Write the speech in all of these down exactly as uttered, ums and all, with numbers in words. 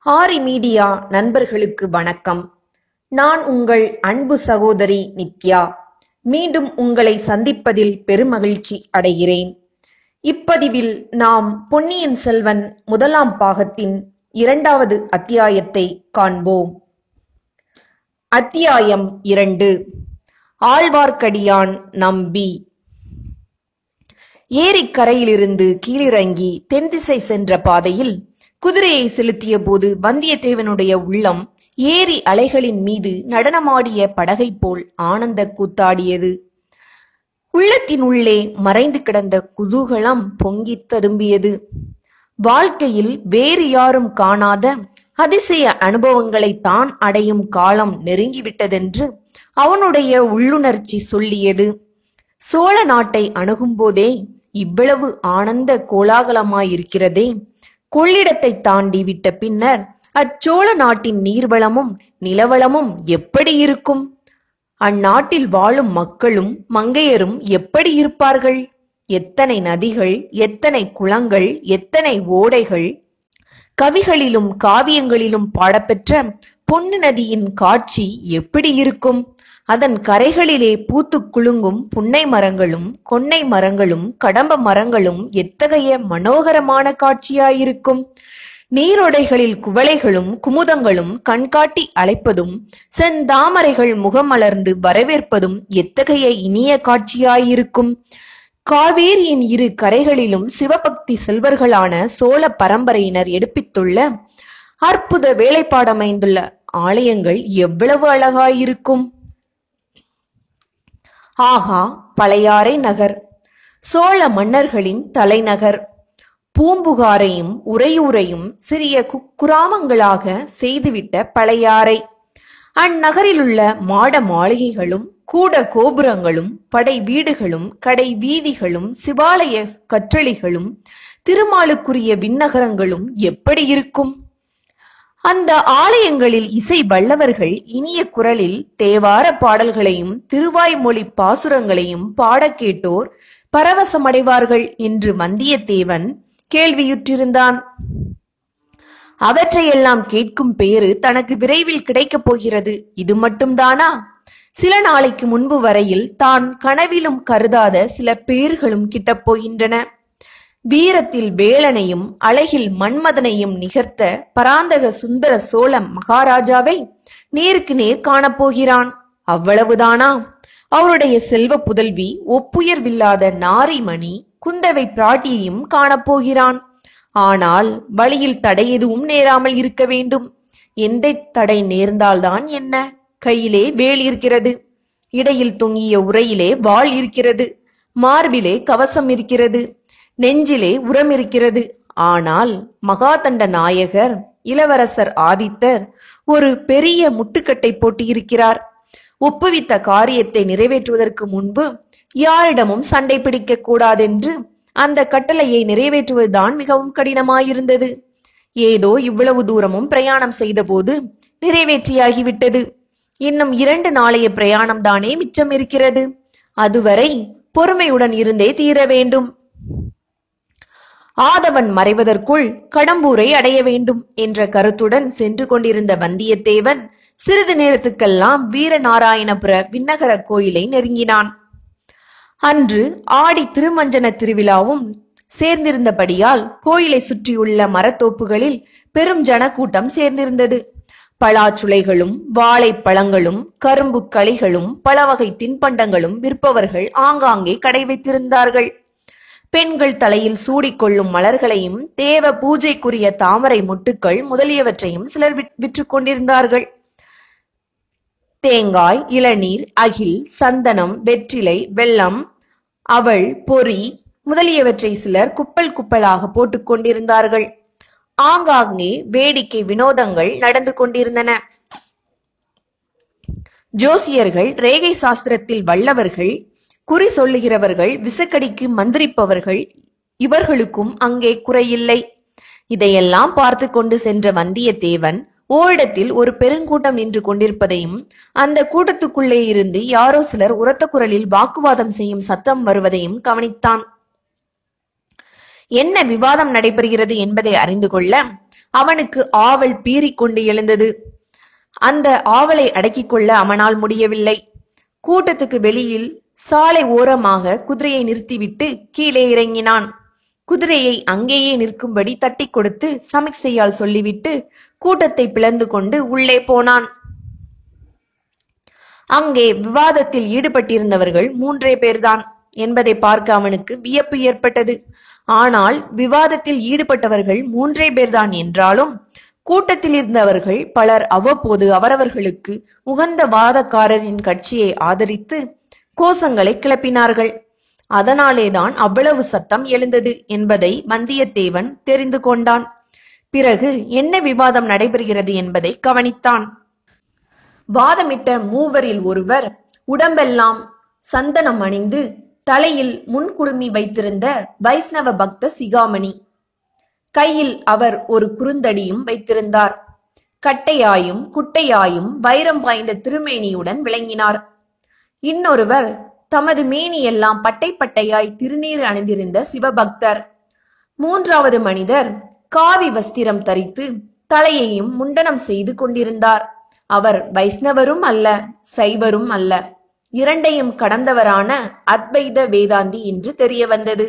ஆரி media நண்பர்களுக்கு வணக்கம். நான் உங்கள் அன்பு சகோதரி நித்யா. மீண்டும் உங்களை சந்திப்பதில் பெருமகிழ்ச்சி அடைகிறேன். இப்பதிவில் நாம் பொன்னியின் செல்வன் முதலாம் பாகத்தின் இரண்டாவது அத்தியாயத்தை காண்போம். அத்தியாயம் இரண்டு. ஆழ்வார்க்கடியான் நம்பி. ஏரிக்கரையிலிருந்து கீழிறங்கி தென்திசை சென்ற பாதையில் குதிரையை செலுத்திய போது வந்தியத்தேவனுடைய உள்ளம் ஏரி அலைகளின் மீது நடனமாடிய படகை போல் ஆனந்த கூத்தாடியது. உள்ளத்தின் உள்ளே மறைந்து கிடந்த குதூகலம் பொங்கி ததும்பியது. வாழ்க்கையில் வேறு யாரும் காணாத அதிசய அனுபவங்களை தான் அடையும் காலம் நெருங்கிவிட்டதென்று அவனுடைய உள்ளுணர்ச்சி சொல்லியது. சோழ நாட்டை அணுகும் போதே இவ்வளவு ஆனந்த கோலாகலமாயிருக்கிறதே, கொள்ளிடத்தை தாண்டி விட்ட பின்னர் அச்சோழ நாட்டின் நீர்வளமும் நிலவளமும் எப்படி இருக்கும்? அந்நாட்டில் வாழும் மக்களும் மங்கையரும் எப்படி இருப்பார்கள்? எத்தனை நதிகள், எத்தனை குளங்கள், எத்தனை ஓடைகள்! கவிகளிலும் காவியங்களிலும் பாடப்பெற்ற பொன்னு நதியின் காட்சி எப்படி இருக்கும்? அதன் கரைகளிலே பூத்து குலுங்கும் புன்னை மரங்களும் கொன்னை மரங்களும் கடம்ப மரங்களும் எத்தகைய மனோகரமான காட்சியாயிருக்கும்! நீரோடைகளில் குவளைகளும் குமுதங்களும் கண்காட்டி அழைப்பதும் செந்தாமரைகள் முகமலர்ந்து வரவேற்பதும் எத்தகைய இனிய காட்சியாயிருக்கும்! காவேரியின் இரு கரைகளிலும் சிவபக்தி செல்வர்களான சோழ பரம்பரையினர் எடுப்பித்துள்ள அற்புத வேலைப்பாடமைந்துள்ள ஆலயங்கள் எவ்வளவு அழகாயிருக்கும்! ஆகா, பழையாறை நகர், சோழ மன்னர்களின் தலைநகர். பூம்புகாரையும் உறையூரையும் சிறிய குக்கிராமங்களாக செய்துவிட்ட பழையாறை. அந்நகரிலுள்ள மாட மாளிகைகளும் கூட கோபுரங்களும் படை வீடுகளும் கடை வீதிகளும் சிவாலய கற்றளிகளும் திருமாலுக்குரிய விண்ணகரங்களும் எப்படி இருக்கும்? அந்த ஆலயங்களில் இசை வல்லவர்கள் இனிய குரலில் தேவார பாடல்களையும் திருவாய்மொழி பாசுரங்களையும் பாட கேட்டோர் பரவசமடைவார்கள் என்று வந்தியத்தேவன் கேள்வியுற்றிருந்தான். அவற்றையெல்லாம் கேட்கும் பேறு தனக்கு விரைவில் கிடைக்கப் போகிறது. இது மட்டும்தானா? சில நாளைக்கு முன்பு வரையில் தான் கனவிலும் கருதாத சில பேர்களும் கிட்டப் போகின்றன. வீரத்தில் வேலனையும் அழகில் மன்மதனையும் நிகர்த்த பராந்தக சுந்தர சோழ மகாராஜாவை நேருக்கு நேர் காணப்போகிறான். அவ்வளவுதானா? அவருடைய செல்வ புதல்வி ஒப்புயர்வில்லாத நாரிமணி குந்தவை பிராட்டியையும் காணப்போகிறான். ஆனால் வழியில் தடை எதுவும் நேராமல் இருக்க வேண்டும். எந்த தடை நேர்ந்தால்தான் என்ன? கையிலே வேல் இருக்கிறது, இடையில் தொங்கிய உரையிலே வாள் இருக்கிறது, மார்பிலே கவசம் இருக்கிறது, நெஞ்சிலே உரம் இருக்கிறது. ஆனால் மகாதண்ட நாயகர் இளவரசர் ஆதித்தர் ஒரு பெரிய முட்டுக்கட்டை போட்டு இருக்கிறார். ஒப்புவித்த காரியத்தை நிறைவேற்றுவதற்கு முன்பு யாரிடமும் சண்டை பிடிக்க கூடாதென்று அந்த கட்டளையை நிறைவேற்றுவதுதான் மிகவும் கடினமாயிருந்தது. ஏதோ இவ்வளவு தூரமும் பிரயாணம் செய்த போது நிறைவேற்றியாகிவிட்டது. இன்னும் இரண்டு நாளைய பிரயாணம் தானே மிச்சம் இருக்கிறது. அதுவரை பொறுமையுடன் இருந்தே தீர வேண்டும். ஆதவன் மறைவதற்குள் கடம்பூரை அடைய வேண்டும் என்ற கருத்துடன் சென்று கொண்டிருந்த வந்தியத்தேவன் சிறிது நேரத்துக்கெல்லாம் வீரநாராயணபுர விண்ணகர கோயிலை நெருங்கினான். அன்று ஆடி திருமஞ்சன திருவிழாவும் சேர்ந்திருந்தபடியால் கோயிலை சுற்றியுள்ள மரத்தோப்புகளில் பெரும் ஜனக்கூட்டம் சேர்ந்திருந்தது. பலாச்சுளைகளும் வாழைப்பழங்களும் கரும்பு களிகளும் பல வகை தின்பண்டங்களும் விற்பவர்கள் ஆங்காங்கே கடை வைத்திருந்தார்கள். பெண்கள் தலையில் சூடிக்கொள்ளும் மலர்களையும் தேவ பூஜைக்குரிய தாமரை மொட்டுக்கள் முதலியவற்றையும் சிலர் விற்று கொண்டிருந்தார்கள். தேங்காய், இளநீர், அகில், சந்தனம், வெற்றிலை, வெல்லம், அவள், பொறி முதலியவற்றை சிலர் குப்பல் குப்பலாக போட்டுக் கொண்டிருந்தார்கள். ஆங்காங்கே வேடிக்கை வினோதங்கள் நடந்து கொண்டிருந்தன. ஜோசியர்கள், ரேகை சாஸ்திரத்தில் வல்லவர்கள், குறி சொல்லுகிறவர்கள், விசக்கடிக்கு மந்திரிப்பவர்கள், இவர்களுக்கும் அங்கே குறையில்லை. இதையெல்லாம் பார்த்து கொண்டு சென்ற வந்தியத்தேவன் ஓரிடத்தில் ஒரு பெருங்கூட்டம் நின்று கொண்டிருப்பதையும் அந்த கூட்டத்துக்குள்ளே இருந்து யாரோ சிலர் உரத்த குரலில் வாக்குவாதம் செய்யும் சத்தம் வருவதையும் கவனித்தான். என்ன விவாதம் நடைபெறுகிறது என்பதை அறிந்து கொள்ள அவனுக்கு ஆவல் பீறிக்கொண்டு எழுந்தது. அந்த ஆவலை அடக்கிக் கொள்ள அவனால் முடியவில்லை. கூட்டத்துக்கு வெளியில் சாலை ஓரமாக குதிரையை நிறுத்திவிட்டு கீழே இறங்கினான். குதிரையை அங்கேயே நிற்கும்படி தட்டி கொடுத்து சமிக்சையால் சொல்லிவிட்டு கூட்டத்தை பிளந்து கொண்டு உள்ளே போனான். அங்கே விவாதத்தில் ஈடுபட்டிருந்தவர்கள் மூன்றே பேர்தான் என்பதை பார்க்க அவனுக்கு வியப்பு ஏற்பட்டது. ஆனால் விவாதத்தில் ஈடுபட்டவர்கள் மூன்றே பேர்தான் என்றாலும் கூட்டத்தில் இருந்தவர்கள் பலர் அவ்வப்போது அவரவர்களுக்கு உகந்த வாதக்காரரின் கட்சியை ஆதரித்து கோஷங்களை கிளப்பினார்கள். அதனாலேதான் அவ்வளவு சத்தம் எழுந்தது என்பதை வந்தியத்தேவன் தெரிந்து கொண்டான். பிறகு என்ன விவாதம் நடைபெறுகிறது என்பதை கவனித்தான். வாதமிட்ட மூவரில் ஒருவர் உடம்பெல்லாம் சந்தனம் அணிந்து தலையில் முன்குடுமி வைத்திருந்த வைஷ்ணவ பக்த சிகாமணி. கையில் அவர் ஒரு குறுந்தடியும் வைத்திருந்தார். கட்டையாயும் குட்டையாயும் வைரம் பாய்ந்த திருமேனியுடன் விளங்கினார். இன்னொருவர் தமது மேனியெல்லாம் பட்டை பட்டையாய் திருநீர் அணிந்திருந்த சிவபக்தர். மூன்றாவது மனிதர் காவி வஸ்திரம் தரித்து தலையையும் முண்டனம் செய்து கொண்டிருந்தார். அவர் வைஷ்ணவரும் அல்ல, சைவரும் அல்ல, இரண்டையும் கடந்தவரான அத்வைத வேதாந்தி என்று தெரிய வந்தது.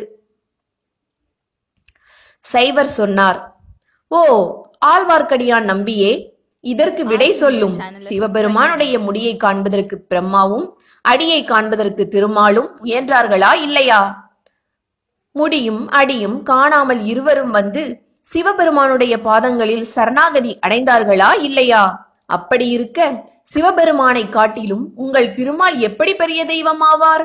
சைவர் சொன்னார், ஓ ஆழ்வார்க்கடியான் நம்பியே, இதற்கு விடை சொல்லும். சிவபெருமானுடைய முடியை காண்பதற்கு பிரம்மாவும் அடியை காண்பதற்கு திருமாலும் முயன்றார்களா இல்லையா? முடியும் அடியும் காணாமல் இருவரும் வந்து சிவபெருமானுடைய பாதங்களில் சரணாகதி அடைந்தார்களா இல்லையா? அப்படி இருக்க சிவபெருமானை காட்டிலும் உங்கள் திருமால் எப்படி பெரிய தெய்வமாவார்?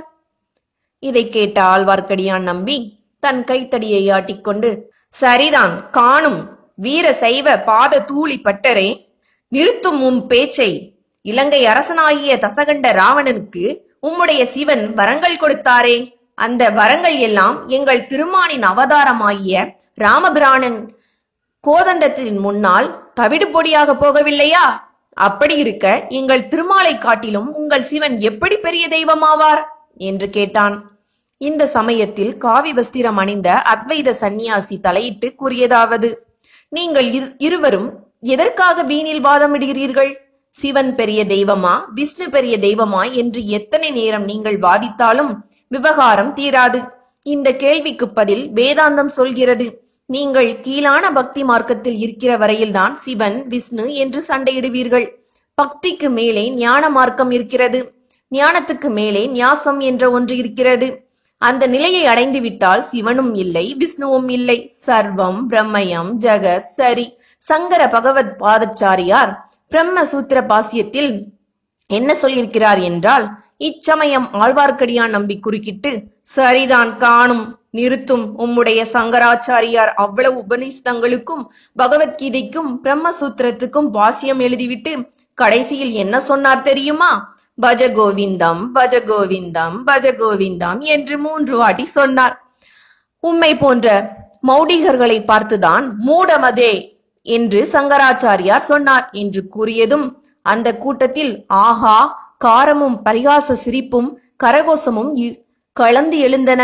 இதை கேட்ட ஆழ்வார்க்கடியான் நம்பி தன் கைத்தடியை ஆட்டிக்கொண்டு, சரிதான், காணும் வீர சைவ பாத தூளி பட்டரே, நிறுத்தும் உம் பேச்சை. இலங்கை அரசனாகிய தசகண்ட ராவணனுக்கு உம்முடைய சிவன் வரங்கள் கொடுத்தாரே, அந்த வரங்கள் எல்லாம் எங்கள் திருமானின் அவதாரமாகிய ராமபிரானன் கோதண்டத்தின் முன்னால் தவிடு பொடியாக போகவில்லையா? அப்படி இருக்க எங்கள் திருமாலை காட்டிலும் உங்கள் சிவன் எப்படி பெரிய தெய்வமாவார் என்று கேட்டான். இந்த சமயத்தில் காவி வஸ்திரம் அணிந்த அத்வைத சந்நியாசி தலையிட்டு கூறியதாவது, நீங்கள் இருவரும் எதற்காக வீணில் வாதமிடுகிறீர்கள்? சிவன் பெரிய தெய்வமா விஷ்ணு பெரிய தெய்வமா என்று எத்தனை நேரம் நீங்கள் வாதித்தாலும் விவகாரம் தீராது. இந்த கேள்விக்கு பதில் வேதாந்தம் சொல்கிறது. நீங்கள் கீழான பக்தி மார்க்கத்தில் இருக்கிற வரையில்தான் சிவன் விஷ்ணு என்று சண்டையிடுவீர்கள். பக்திக்கு மேலே ஞான மார்க்கம் இருக்கிறது. ஞானத்துக்கு மேலே ஞாசம் என்ற ஒன்று இருக்கிறது. அந்த நிலையை அடைந்து விட்டால் சிவனும் இல்லை, விஷ்ணுவும் இல்லை. சர்வம் பிரம்மயம் ஜெகத் சரி. சங்கர பகவத் பாதச்சாரியார் பிரம்ம சூத்திர பாசியத்தில் என்ன சொல்லியிருக்கிறார் என்றால், இச்சமயம் ஆழ்வார்க்கடியான் நம்பி குறுக்கிட்டு, சரிதான், காணும், நிறுத்தும். உம்முடைய சங்கராச்சாரியார் அவ்வளவு உபநிஷதங்களுக்கும் பகவத்கீதைக்கும் பிரம்மசூத்திரத்துக்கும் பாசியம் எழுதிவிட்டு கடைசியில் என்ன சொன்னார் தெரியுமா? பஜ கோவிந்தம் பஜ கோவிந்தம் பஜ கோவிந்தம் என்று மூன்று வாட்டி சொன்னார். உம்மை போன்ற மௌடிகர்களை பார்த்துதான் மூடமதே என்று சங்கராச்சாரியார் சொன்னார் என்று கூறியதும் அந்த கூட்டத்தில் ஆஹா காரமும் பரிகாச சிரிப்பும் கரகோஷமும் கலந்து எழுந்தன.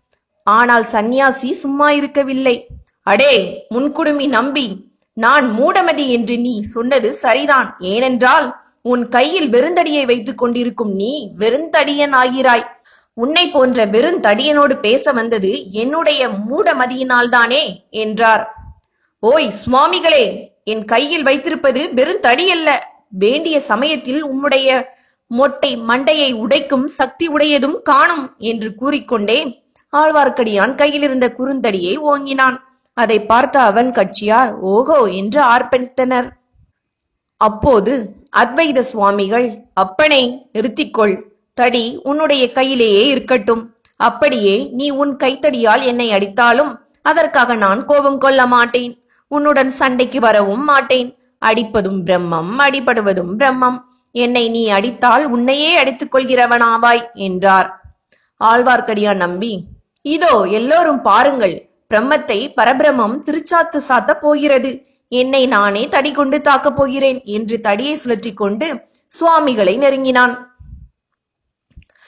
ஆனால் சந்நியாசி சும்மா இருக்கவில்லை. அடே முன்குடுமி நம்பி, நான் மூடமதி என்று நீ சொன்னது சரிதான். ஏனென்றால் உன் கையில் வெறுந்தடியை வைத்துக் கொண்டிருக்கும் நீ வெறுந்தடியன் ஆகிறாய். உன்னை போன்ற வெறுந்தடியனோடு பேச வந்தது என்னுடைய மூடமதியினால்தானே என்றார். ஓய் சுவாமிகளே, என் கையில் வைத்திருப்பது வெறுந்தடி அல்ல. வேண்டிய சமயத்தில் உம்முடைய மொட்டை மண்டையை உடைக்கும் சக்தி உடையதும் காணும் என்று கூறிக்கொண்டே ஆழ்வார்க்கடியான் கையில் இருந்த குறுந்தடியை ஓங்கினான். அதை பார்த்த அவன் கட்சியார் ஓகோ என்று ஆர்ப்பரித்தனர். அப்போது அத்வைத சுவாமிகள், அப்பனே நிறுத்திக்கொள், தடி உன்னுடைய கையிலேயே இருக்கட்டும். அப்படியே நீ உன் கைத்தடியால் என்னை அடித்தாலும் அதற்காக நான் கோபம் கொள்ள மாட்டேன். உன்னுடன் சண்டைக்கு வரவும் மாட்டேன். அடிப்பதும் பிரம்மம், அடிபடுவதும் பிரம்மம். என்னை நீ அடித்தால் உன்னையே அடித்துக் கொள்கிறவனாவாய் என்றார். ஆழ்வார்க்கடியான் நம்பி, இதோ எல்லோரும் பாருங்கள், பிரம்மத்தை பரபிரம்மம் திருச்சாத்து சாத்த போகிறது. என்னை நானே தடி கொண்டு தாக்கப் போகிறேன் என்று தடியை சுழற்றி கொண்டு சுவாமிகளை நெருங்கினான்.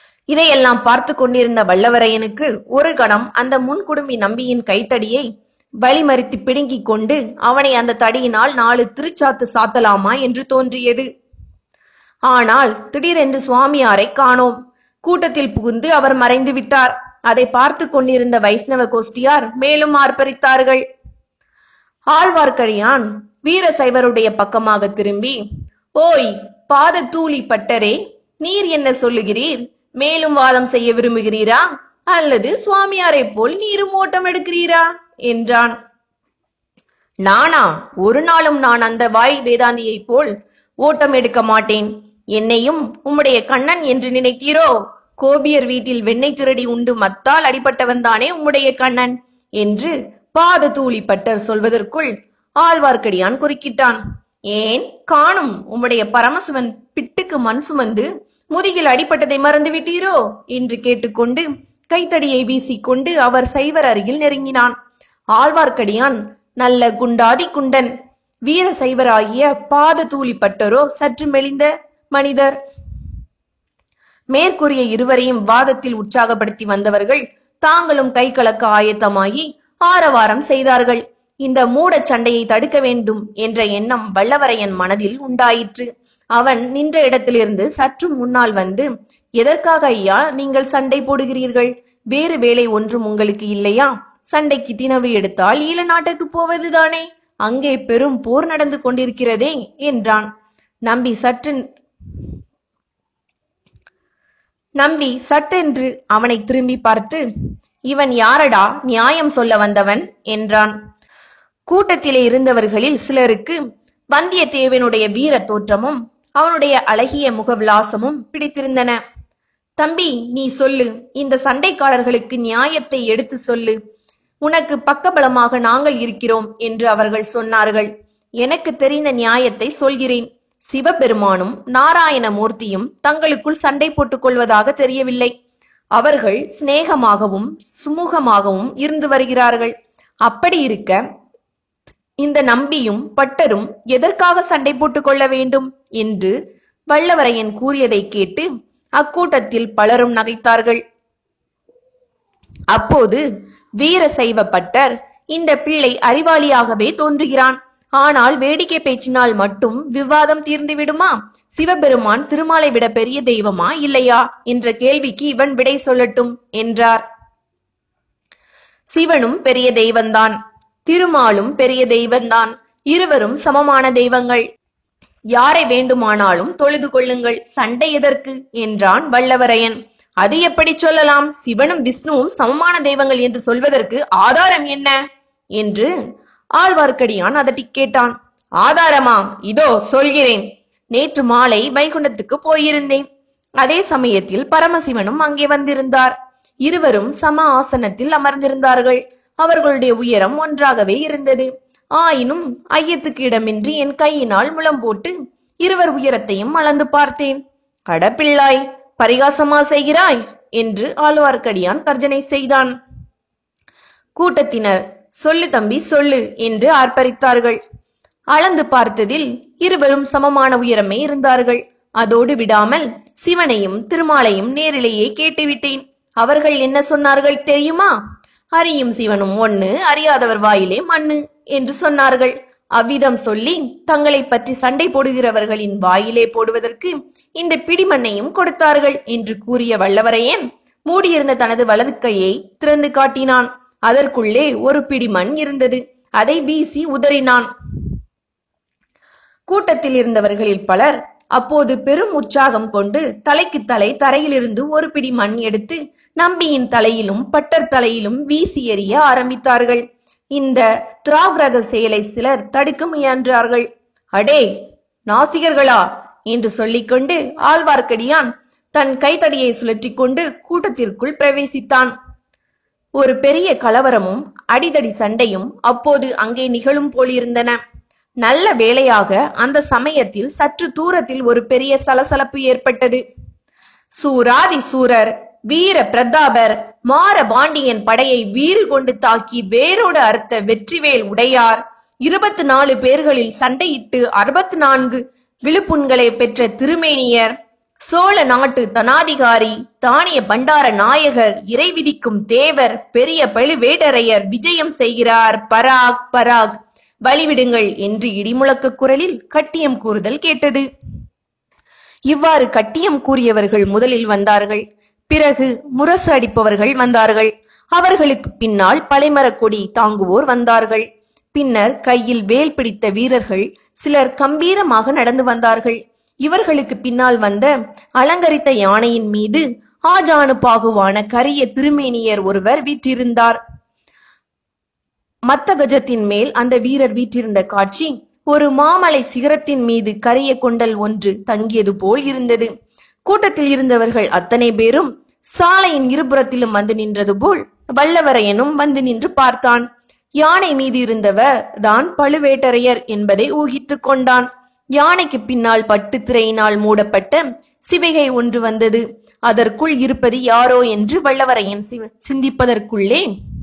இதையெல்லாம் பார்த்து கொண்டிருந்த வல்லவரையனுக்கு ஒரு கணம் அந்த முன்குடுமி நம்பியின் கைத்தடியை வழிமறித்து பிடுங்கிக் கொண்டு அவனை அந்த தடியினால் நாலு திருச்சாத்து சாத்தலாமா என்று தோன்றியது. ஆனால் திடீரென்று சுவாமியாரை காணோம். கூட்டத்தில் புகுந்து அவர் மறைந்து விட்டார். அதை பார்த்து கொண்டிருந்த வைஷ்ணவ கோஷ்டியார் மேலும் ஆர்ப்பரித்தார்கள். ஆழ்வார்க்கடியான் வீர சைவருடைய பக்கமாக திரும்பி, ஓய் பாத தூளி பட்டரே, நீர் என்ன சொல்லுகிறீர்? மேலும் வாதம் செய்ய விரும்புகிறீரா அல்லது சுவாமியாரை போல் நீரும் ஓட்டம் எடுக்கிறீரா என்றான். நானா? ஒரு நாளும் நான் அந்த வாய் வேதாந்தியை போல் ஓட்டம் எடுக்க மாட்டேன். என்னையும் உம்முடைய கண்ணன் என்று நினைத்தீரோ? கோபியர் வீட்டில் வெண்ணெய் திருடி உண்டு மத்தால் அடிபட்டவன் தானே உம்முடைய கண்ணன் என்று பாத தூளி பட்டர் சொல்வதற்குள் ஆழ்வார்க்கடியான் குறுக்கிட்டான். ஏன் காணும், உம்முடைய பரமசிவன் பிட்டுக்கு மண் சுமந்து முதுகில் அடிப்பட்டதை மறந்து விட்டீரோ என்று கேட்டுக்கொண்டு கைத்தடியை வீசிக்கொண்டு அவர் சைவர் அருகில் நெருங்கினான். ஆழ்வார்க்கடியான் நல்ல குண்டாதி குண்டன். வீர சைவராகிய பாத தூளி பட்டரோ சற்று மெலிந்த மனிதர். மேற்கூறிய இருவரையும் வாதத்தில் உற்சாகப்படுத்தி வந்தவர்கள் தாங்களும் கை கலக்க ஆயத்தமாகி ஆரவாரம் செய்தார்கள். இந்த மூட சண்டையை தடுக்க வேண்டும் என்ற எண்ணம் வல்லவரையன் மனதில் உண்டாயிற்று. அவன் நின்ற இடத்திலிருந்து சற்று முன்னால் வந்து, எதற்காக ஐயா நீங்கள் சண்டை போடுகிறீர்கள்? வேறு வேலை ஒன்றும் உங்களுக்கு இல்லையா? சண்டைக்கு தினவு எடுத்தால் ஈழ நாட்டுக்கு போவதுதானே, அங்கே பெரும் போர் நடந்து கொண்டிருக்கிறதே என்றான். நம்பி சற்று நம்பி சட்டென்று அவனை திரும்பி பார்த்து, இவன் யாரடா நியாயம் சொல்ல வந்தவன் என்றான். கூட்டத்திலே இருந்தவர்களில் சிலருக்கு வந்தியத்தேவனுடைய வீர தோற்றமும் அவனுடைய அழகிய முகவிலாசமும் பிடித்திருந்தன. தம்பி, நீ சொல்லு, இந்த சண்டைக்காரர்களுக்கு நியாயத்தை எடுத்து சொல்லு. உனக்கு பக்கபலமாக நாங்கள் இருக்கிறோம் என்று அவர்கள் சொன்னார்கள். எனக்கு தெரிந்த நியாயத்தை சொல்கிறேன். சிவபெருமானும் நாராயணமூர்த்தியும் தங்களுக்குள் சண்டை போட்டுக் கொள்வதாக தெரியவில்லை. அவர்கள் சிநேகமாகவும் சுமூகமாகவும் இருந்து வருகிறார்கள். அப்படி இருக்க இந்த நம்பியும் பட்டரும் எதற்காக சண்டை போட்டுக் கொள்ள வேண்டும் என்று வல்லவரையன் கூறியதை கேட்டு அக்கூட்டத்தில் பலரும் நகைத்தார்கள். அப்போது வீர சைவ பட்டர், இந்த பிள்ளை அறிவாளியாகவே தோன்றுகிறான். ஆனால் வேடிக்கை பேச்சினால் மட்டும் விவாதம் தீர்ந்து விடுமா? சிவபெருமான் திருமாலை விட பெரிய தெய்வமா இல்லையா என்ற கேள்விக்கு இவன் விடை சொல்லட்டும் என்றார். சிவனும் பெரிய தெய்வந்தான், திருமாலும் பெரிய தெய்வந்தான். இருவரும் சமமான தெய்வங்கள். யாரை வேண்டுமானாலும் தொழுது கொள்ளுங்கள், சண்டை எதற்கு என்றான் வல்லவரையன். அது எப்படி சொல்லலாம்? சிவனும் விஷ்ணுவும் சமமான தெய்வங்கள் என்று சொல்வதற்கு ஆதாரம் என்ன என்று ஆழ்வார்க்கடியான் அதட்டி கேட்டான். ஆதாரமா? இதோ சொல்கிறேன். நேற்று மாலை வைகுண்டத்துக்கு போயிருந்தேன். அதே சமயத்தில் பரமசிவனும் அங்கே வந்திருந்தார். இருவரும் சம ஆசனத்தில் அமர்ந்திருந்தார்கள். அவர்களுடைய உயரம் ஒன்றாகவே இருந்தது. ஆயினும் ஐயத்துக்கு இடமின்றி என் கையினால் முழம் போட்டு இருவர் உயரத்தையும் அளந்து பார்த்தேன். அடப்பிள்ளாய், பரிகாசமா செய்கிறாய் என்று ஆழ்வார்க்கடியான் கர்ஜனை செய்தான். கூட்டத்தினர், சொல்லு தம்பி சொல்லு என்று ஆர்ப்பரித்தார்கள். அளந்து பார்த்ததில் இருவரும் சமமான உயரமே இருந்தார்கள். அதோடு விடாமல் சிவனையும் திருமாலையும் நேரிலேயே கேட்டுவிட்டேன். அவர்கள் என்ன சொன்னார்கள் தெரியுமா? அறியும் சிவனும் ஒண்ணு, அறியாதவர் வாயிலே மண்ணு என்று சொன்னார்கள். அவ்விதம் சொல்லி தங்களை பற்றி சண்டை போடுகிறவர்களின் வாயிலே போடுவதற்கு இந்த பிடிமண்ணையும் கொடுத்தார்கள் என்று கூறிய வல்லவரையன் மூடியிருந்த தனது வலது கையை திறந்து காட்டினான். அதற்குள்ளே ஒரு பிடி மண் இருந்தது. அதை வீசி உதறினான். கூட்டத்தில் இருந்தவர்களில் பலர் அப்போது பெரும் உற்சாகம் கொண்டு தலைக்கு தலை தரையிலிருந்து ஒரு பிடி மண் எடுத்து நம்பியின் தலையிலும் பட்டர் தலையிலும் வீசி எறிய ஆரம்பித்தார்கள். இந்த திராகிரக செயலை சிலர் தடுக்க முயன்றார்கள். அடே நாசிகர்களா என்று சொல்லிக்கொண்டு ஆழ்வார்க்கடியான் தன் கைத்தடியை சுழற்றி கொண்டு கூட்டத்திற்குள் பிரவேசித்தான். ஒரு பெரிய கலவரமும் அடிதடி சண்டையும் அப்போது அங்கே நிகழும் போலிருந்தன. நல்ல வேளையாக அந்த சமயத்தில் சற்று தூரத்தில் ஒரு பெரிய சலசலப்பு ஏற்பட்டது. சூராதி சூரர் வீர பிரதாபர் மார பாண்டியன் படையை வீறு கொண்டு தாக்கி வேரோடு அறுத்த வெற்றிவேல் உடையார், இருபத்தி நாலு பேர்களில் சண்டையிட்டு அறுபத்தி நான்கு விழுப்புண்களை பெற்ற திருமேனியர், சோழ நாட்டு தனாதிகாரி, தானிய பண்டார நாயகர், இறை விதிக்கும் தேவர், பெரிய பழுவேட்டரையர் விஜயம் செய்கிறார், பராக் பராக், வழிவிடுங்கள் என்று இடிமுழக்க குரலில் கட்டியம் கூறுதல் கேட்டது. இவ்வாறு கட்டியம் கூறியவர்கள் முதலில் வந்தார்கள். பிறகு முரசு அடிப்பவர்கள் வந்தார்கள். அவர்களுக்கு பின்னால் பழைமரக் கொடி தாங்குவோர் வந்தார்கள். பின்னர் கையில் வேல் பிடித்த வீரர்கள் சிலர் கம்பீரமாக நடந்து வந்தார்கள். இவர்களுக்கு பின்னால் வந்த அலங்கரித்த யானையின் மீது ஆஜானு பாகுவான கரிய திருமேனியர் ஒருவர் வீற்றிருந்தார். மத்த கஜத்தின் மேல் அந்த வீரர் வீற்றிருந்த காட்சி ஒரு மாமலை சிகரத்தின் மீது கரிய கொண்டல் ஒன்று தங்கியது போல் இருந்தது. கூட்டத்தில் இருந்தவர்கள் அத்தனை பேரும் சாலையின் இருபுறத்திலும் வந்து நின்றது போல் வல்லவரையனும் வந்து நின்று பார்த்தான். யானை மீது இருந்தவர் தான் பழுவேட்டரையர் என்பதை ஊகித்துக் கொண்டான். யானைக்கு பின்னால் பட்டு திரையினால் மூடப்பட்ட சிவிகை ஒன்று வந்தது. அதற்குள் இருப்பது யாரோ என்று வல்லவரையன் சிந்திப்பதற்குள்ளே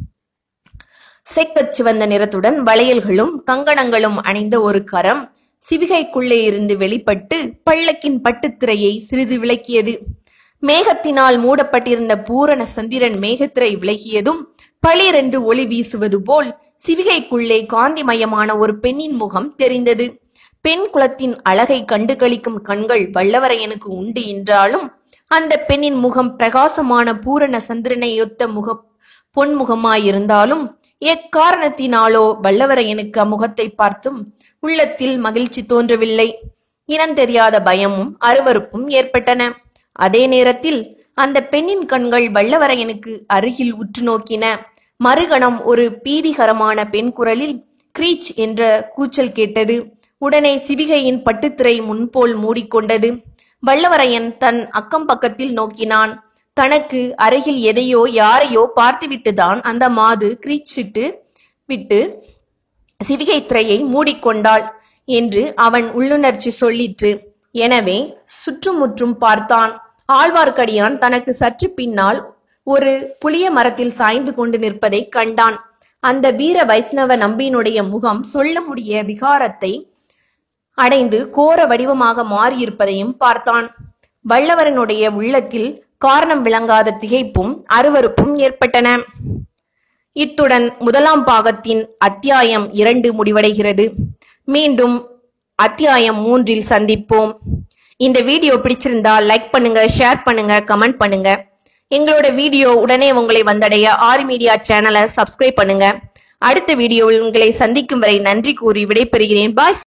செக்கச் சிவந்த நிறத்துடன் வளையல்களும் கங்கணங்களும் அணிந்த ஒரு கரம் சிவிகைக்குள்ளே இருந்து வெளிப்பட்டு பல்லக்கின் பட்டுத்திரையை சிறிது விலக்கியது. மேகத்தினால் மூடப்பட்டிருந்த பூரண சந்திரன் மேகத்திரை விலகியதும் பளிரென்று ஒளி வீசுவது போல் சிவிகைக்குள்ளே காந்திமயமான ஒரு பெண்ணின் முகம் தெரிந்தது. பெண் குலத்தின் அழகை கண்டு களிக்கும் கண்கள் வல்லவரையனுக்கு உண்டு என்றாலும் அந்த பெண்ணின் முகம் பிரகாசமான பூரண சந்திரனையொத்த முக பொன்முகமாயிருந்தாலும் எக்காரணத்தினாலோ வல்லவரையனுக்கு அம்முகத்தை பார்த்தும் உள்ளத்தில் மகிழ்ச்சி தோன்றவில்லை. இனம் தெரியாத பயமும் அருவருப்பும் ஏற்பட்டன. அதே நேரத்தில் அந்த பெண்ணின் கண்கள் வல்லவரையனுக்கு அருகில் உற்று நோக்கின. மறுகணம் ஒரு பீதிகரமான பெண் குரலில் கிரீச் என்ற கூச்சல் கேட்டது. உடனே சிவிகையின் பட்டுத்திரை முன்போல் மூடிக்கொண்டது. வல்லவரையன் தன் அக்கம் பக்கத்தில் நோக்கினான். தனக்கு அருகில் எதையோ யாரையோ பார்த்துவிட்டுதான் அந்த மாது கிரீச்சிட்டு விட்டு சிவிகை திரையை மூடிக்கொண்டாள் என்று அவன் உள்ளுணர்ச்சி சொல்லிற்று. எனவே சுற்றுமுற்றும் பார்த்தான். ஆழ்வார்க்கடியான் தனக்கு சற்று பின்னால் ஒரு புளிய மரத்தில் சாய்ந்து கொண்டு நிற்பதை கண்டான். அந்த வீர வைஷ்ணவ நம்பியினுடைய முகம் சொல்ல முடிய விகாரத்தை அடைந்து கோர வடிவமாக மாறியிருப்பதையும் பார்த்தான். வல்லவரனுடைய உள்ளத்தில் காரணம் விளங்காத திகைப்பும் அருவருப்பும் ஏற்பட்டன. இத்துடன் முதலாம் பாகத்தின் அத்தியாயம் இரண்டு முடிவடைகிறது. மீண்டும் அத்தியாயம் மூன்றில் சந்திப்போம். இந்த வீடியோ பிடிச்சிருந்தா லைக் பண்ணுங்க, ஷேர் பண்ணுங்க, கமெண்ட் பண்ணுங்க. எங்களோட வீடியோ உடனே உங்களை வந்தடைய ஆரி மீடியா சேனலை சப்ஸ்கிரைப் பண்ணுங்க. அடுத்த வீடியோவில் உங்களை சந்திக்கும் வரை நன்றி கூறி விடைபெறுகிறேன். பாய்.